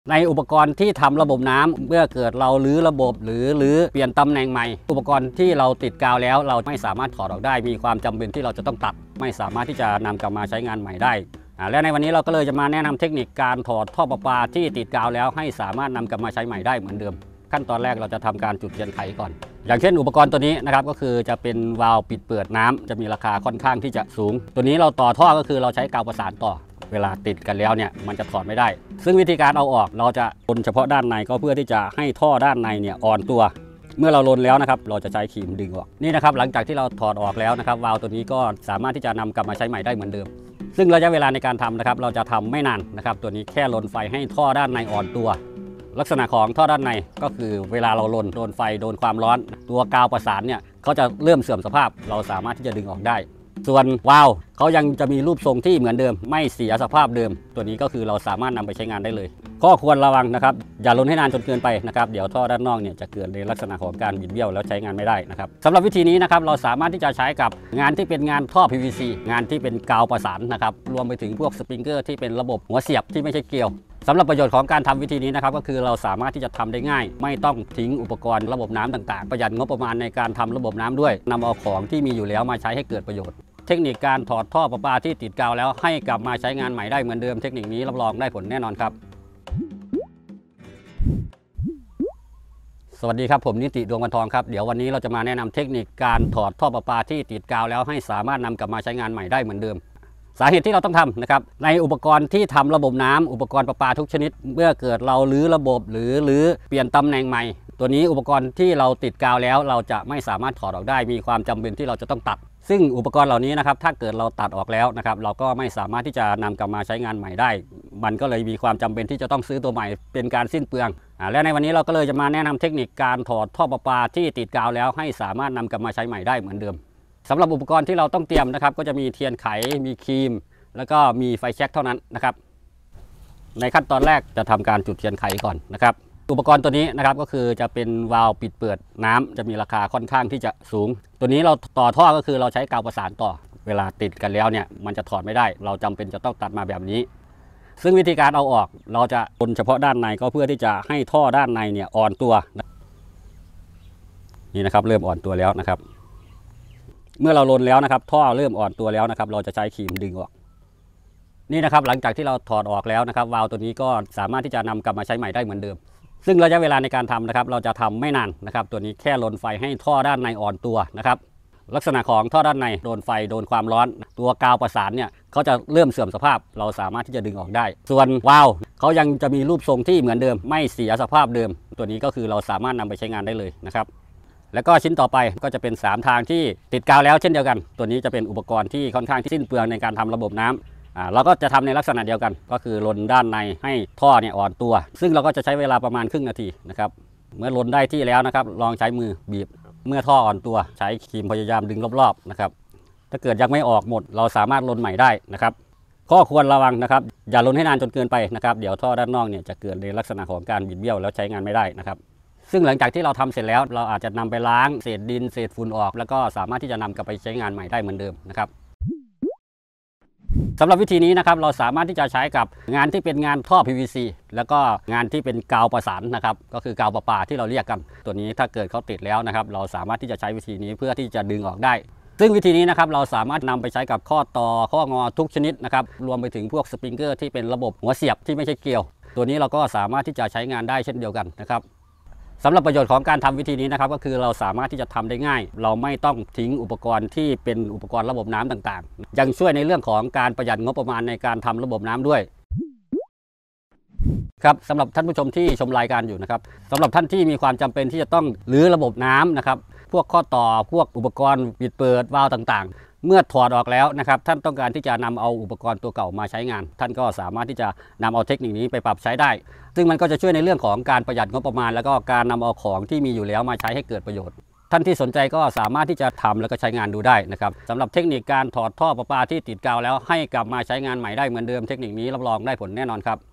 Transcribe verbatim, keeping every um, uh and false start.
ในอุปกรณ์ที่ทำระบบน้ำเมื่อเกิดเรารื้อระบบหรือรื้อเปลี่ยนตำแหน่งใหม่อุปกรณ์ที่เราติดกาวแล้วเราไม่สามารถถอดออกได้มีความจำเป็นที่เราจะต้องตัดไม่สามารถที่จะนำกลับมาใช้งานใหม่ได้และในวันนี้เราก็เลยจะมาแนะนำเทคนิคการถอดท่อประปาที่ติดกาวแล้วให้สามารถนำกลับมาใช้ใหม่ได้เหมือนเดิมขั้นตอนแรกเราจะทำการจุดเทียนไขก่อนอย่างเช่นอุปกรณ์ตัวนี้นะครับก็คือจะเป็นวาล์วปิดเปิดน้ำจะมีราคาค่อนข้างที่จะสูงตัวนี้เราต่อท่อก็คือเราใช้กาวประสานต่อเวลาติดกันแล้วเนี่ยมันจะถอดไม่ได้ซึ่งวิธีการเอาออกเราจะลนเฉพาะด้านในก็เพื่อที่จะให้ท่อด้านในเนี่ยอ่อนตัวเมื่อเราลนแล้วนะครับเราจะใช้ครีมดึงออกนี่นะครับหลังจากที่เราถอดออกแล้วนะครับวาล์วตัวนี้ก็สามารถที่จะนำกลับมาใช้ใหม่ได้เหมือนเดิมซึ่งระยะเวลาในการทำนะครับเราจะทำไม่นานนะครับตัวนี้แค่ลนไฟให้ท่อด้านในอ่อนตัวลักษณะของท่อด้านในก็คือเวลาเราลนโดนไฟโดนความร้อนตัวกาวประสานเนี่ยเขาจะเริ่มเสื่อมสภาพเราสามารถที่จะดึงออกได้ส่วนวาล์วเขายังจะมีรูปทรงที่เหมือนเดิมไม่เสียสภาพเดิมตัวนี้ก็คือเราสามารถนำไปใช้งานได้เลยข้อควรระวังนะครับอย่าลนให้นานจนเกินไปนะครับเดี๋ยวท่อด้านนอกเนี่ยจะเกิดในลักษณะของการบิดเบี้ยวแล้วใช้งานไม่ได้นะครับสำหรับวิธีนี้นะครับเราสามารถที่จะใช้กับงานที่เป็นงานท่อ พี วี ซี งานที่เป็นกาวประสานนะครับรวมไปถึงพวกสปริงเกอร์ที่เป็นระบบหัวเสียบที่ไม่ใช่เกลียวสำหรับประโยชน์ของการทำวิธีนี้นะครับก็คือเราสามารถที่จะทำได้ง่ายไม่ต้องทิ้งอุปกรณ์ระบบน้ำต่างๆประหยัดงบประมาณในการทำระบบน้ำด้วยนำเอาของที่มีอยู่แล้วมาใช้ให้เกิดประโยชน์เทคนิคการถอดท่อประปาที่ติดกาวแล้วให้กลับมาใช้งานใหม่ได้เหมือนเดิมเทคนิคนี้รับรองได้ผลแน่นอนครับสวัสดีครับผมนิติดวงวันทองครับเดี๋ยววันนี้เราจะมาแนะนำเทคนิคการถอดท่อประปาที่ติดกาวแล้วให้สามารถนำกลับมาใช้งานใหม่ได้เหมือนเดิมสาเหตุที่เราต้องทำนะครับในอุปกรณ์ที่ทำระบบน้ำอุปกรณ์ประปาทุกชนิดเมื่อเกิดเรารื้อระบบหรือรื้อเปลี่ยนตำแหน่งใหม่ตัวนี้อุปกรณ์ที่เราติดกาวแล้วเราจะไม่สามารถถอดออกได้มีความจำเป็นที่เราจะต้องตัดซึ่งอุปกรณ์เหล่านี้นะครับถ้าเกิดเราตัดออกแล้วนะครับเราก็ไม่สามารถที่จะนำกลับมาใช้งานใหม่ได้มันก็เลยมีความจำเป็นที่จะต้องซื้อตัวใหม่เป็นการสิ้นเปลืองและในวันนี้เราก็เลยจะมาแนะนำเทคนิคการถอดท่อประปาที่ติดกาวแล้วให้สามารถนำกลับมาใช้ใหม่ได้เหมือนเดิมสำหรับอุปกรณ์ที่เราต้องเตรียมนะครับก็จะมีเทียนไขมีครีมแล้วก็มีไฟแช็กเท่านั้นนะครับในขั้นตอนแรกจะทำการจุดเทียนไขก่อนนะครับอุปกรณ์ตัวนี้นะครับก็คือจะเป็นวาล์วปิดเปิดน้ำจะมีราคาค่อนข้างที่จะสูงตัวนี้เราต่อท่อก็คือเราใช้กาวประสานต่อเวลาติดกันแล้วเนี่ยมันจะถอดไม่ได้เราจำเป็นจะต้องตัดมาแบบนี้ซึ่งวิธีการเอาออกเราจะลนเฉพาะด้านในก็เพื่อที่จะให้ท่อด้านในเนี่ยอ่อนตัวนี่นะครับเริ่มอ่อนตัวแล้วนะครับเมื่อเราลนแล้วนะครับท่อเริ่มอ่อนตัวแล้วนะครับเราจะใช้ครีมดึงออกนี่นะครับหลังจากที่เราถอดออกแล้วนะครับวาล์วตัวนี้ก็สามารถที่จะนำกลับมาใช้ใหม่ได้เหมือนเดิมซึ่งระยะเวลาในการทำนะครับเราจะทำไม่นานนะครับตัวนี้แค่ลนไฟให้ท่อด้านในอ่อนตัวนะครับลักษณะของท่อด้านในโดนไฟโดนความร้อนตัวกาวประสานเนี่ยเขาจะเริ่มเสื่อมสภาพเราสามารถที่จะดึงออกได้ส่วนวาล์วเขายังจะมีรูปทรงที่เหมือนเดิมไม่เสียสภาพเดิมตัวนี้ก็คือเราสามารถนำไปใช้งานได้เลยนะครับแล้วก็ชิ้นต่อไปก็จะเป็นสามทางที่ติดกาวแล้วเช่นเดียวกันตัวนี้จะเป็นอุปกรณ์ที่ค่อนข้างที่สิ้นเปลืองในการทำระบบน้ำอ่าเราก็จะทำในลักษณะเดียวกันก็คือลนด้านในให้ท่อเนี่ยอ่อนตัวซึ่งเราก็จะใช้เวลาประมาณครึ่งนาทีนะครับเมื่อลนได้ที่แล้วนะครับลองใช้มือบีบเมื่อท่ออ่อนตัวใช้ครีมพยายามดึงรอบๆนะครับถ้าเกิดยังไม่ออกหมดเราสามารถลนใหม่ได้นะครับข้อควรระวังนะครับอย่าลนให้นานจนเกินไปนะครับเดี๋ยวท่อด้านนอกเนี่ยจะเกิดในลักษณะของการบิดเบี้ยวแล้วใช้งานไม่ได้นะครับซึ่งหลังจากที่เราทำเสร็จแล้วเราอาจจะนำไปล้างเศษดินเศษฝุ่นออกแล้วก็สามารถที่จะนำกลับไปใช้งานใหม่ได้เหมือนเดิมนะครับสำหรับวิธีนี้นะครับเราสามารถที่จะใช้กับงานที่เป็นงานท่อ พี วี ซี แล้วก็งานที่เป็นกาวประสานนะครับก็คือกาวประปาที่เราเรียกกันตัวนี้ถ้าเกิดเขาติดแล้วนะครับเราสามารถที่จะใช้วิธีนี้เพื่อที่จะดึงออกได้ซึ่งวิธีนี้นะครับเราสามารถนำไปใช้กับข้อต่อข้องอทุกชนิดนะครับรวมไปถึงพวกสปริงเกอร์ที่เป็นระบบหัวเสียบที่ไม่ใช่เกลียวตัวนี้เราก็สามารถที่จะใช้งานได้เช่นเดียวกันนะครับสำหรับประโยชน์ของการทำวิธีนี้นะครับก็คือเราสามารถที่จะทำได้ง่ายเราไม่ต้องทิ้งอุปกรณ์ที่เป็นอุปกรณ์ระบบน้ำต่างๆยังช่วยในเรื่องของการประหยัดงบประมาณในการทำระบบน้ำด้วยครับสำหรับท่านผู้ชมที่ชมรายการอยู่นะครับสำหรับท่านที่มีความจำเป็นที่จะต้องรื้อระบบน้ำนะครับพวกข้อต่อพวกอุปกรณ์ปิดเปิดวาล์วต่างๆเมื่อถอดออกแล้วนะครับท่านต้องการที่จะนำเอาอุปกรณ์ตัวเก่ามาใช้งานท่านก็สามารถที่จะนำเอาเทคนิคนี้ไปปรับใช้ได้ซึ่งมันก็จะช่วยในเรื่องของการประหยัดงบประมาณแล้วก็การนำเอาของที่มีอยู่แล้วมาใช้ให้เกิดประโยชน์ท่านที่สนใจก็สามารถที่จะทำแล้วก็ใช้งานดูได้นะครับสำหรับเทคนิคการถอดท่อประปาที่ติดกาวแล้วให้กลับมาใช้งานใหม่ได้เหมือนเดิมเทคนิคนี้รับรองได้ผลแน่นอนครับ